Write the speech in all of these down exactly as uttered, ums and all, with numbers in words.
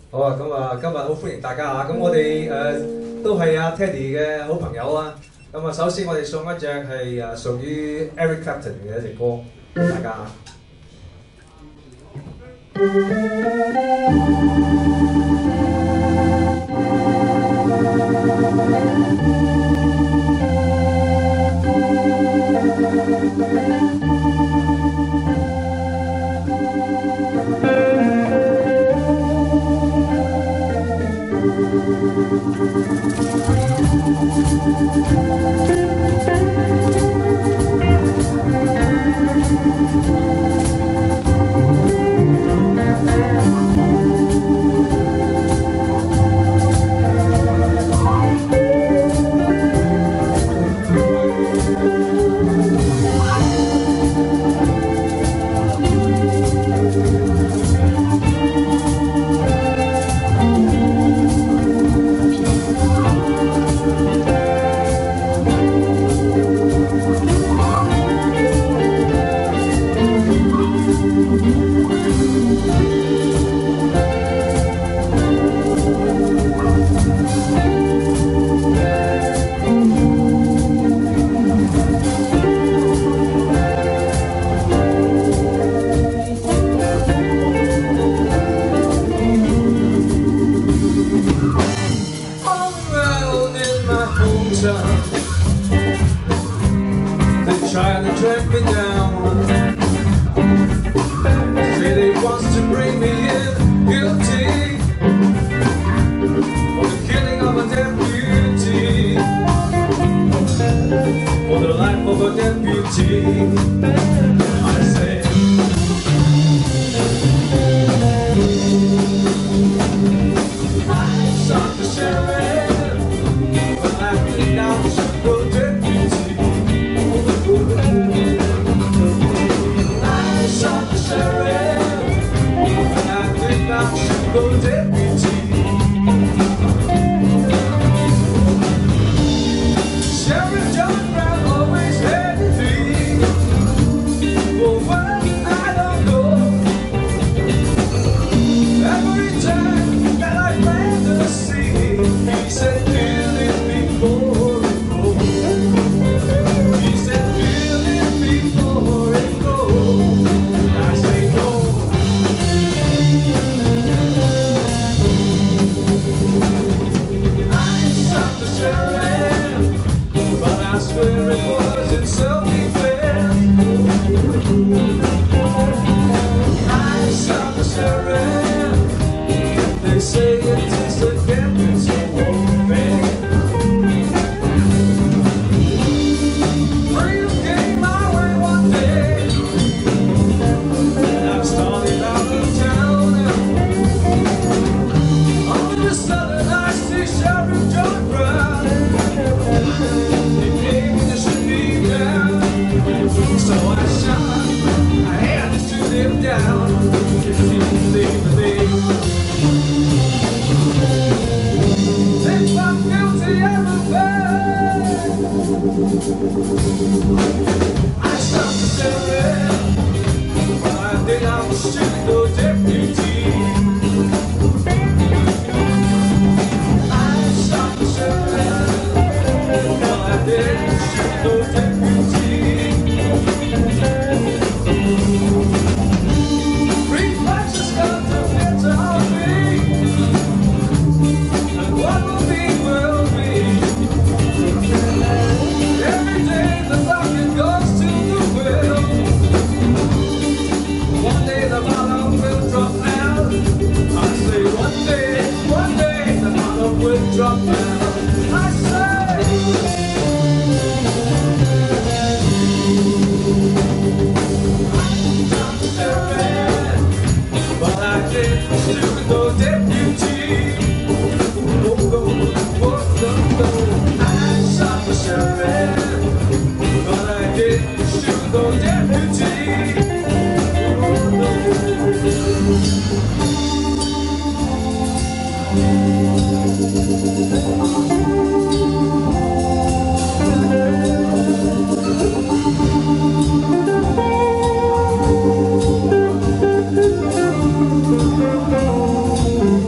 好啊，咁啊，今日好歡迎大家嚇，咁我哋誒、呃、都係阿 Teddy 嘅好朋友啊。咁啊，首先我哋送一隻係誒屬於 Eric Clapton 嘅一隻歌俾大家嚇。They try to track me down. Say they want to bring me in guilty for the killing of a deputy, for the life of a deputy. I say I shot the sheriff, but I think now the sheriff will deputy. I shot the sheriff, but I think now the sheriff will deputy. Sheriff John Brown always had to be for what I don't know. Every time that I plant the seed, he said, feel it before it grows. He said, feel it before it grows. I say no. I shot the sheriff, but I swear it was in self-defense. I shot the sheriff. They say it is a deputy warfare. Freedom came my way one day, and I started out of town. All of a sudden I see Sheriff John Brown. He gave me the shooting down, so I shot. I had to shoot him down. If you believe the thing. If I'm guilty, I'm a bad. I shot the sheriff, but I think I was shooting the deputy. I shot the sheriff, but I didn't shoot the deputy. Reflections come to fit on me, and what will be will be. Every day the bucket goes to the well. One day the bottom will drop out. I say one day, one day the bottom will drop out. I say I shot the sheriff, but I didn't shoot no deputy. Oh, no, oh, no, no. I shot the sheriff, but I didn't shoot no deputy. Oh,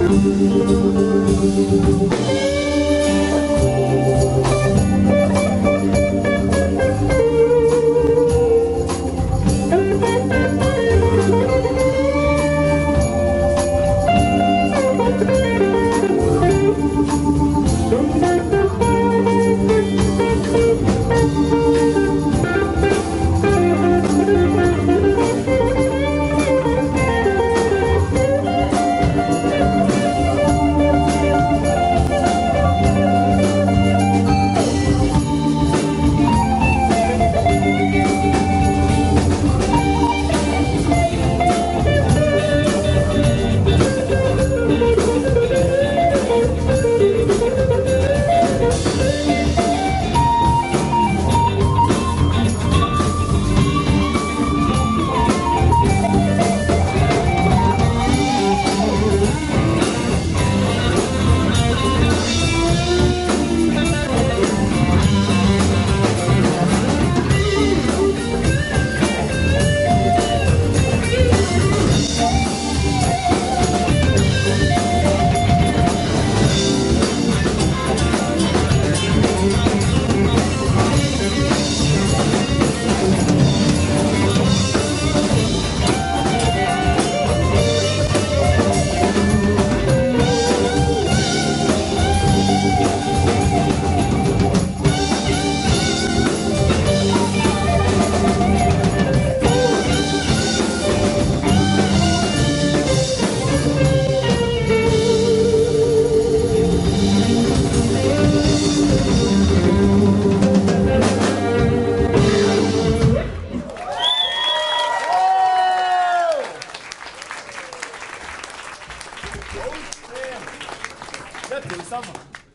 Ja, det är samma.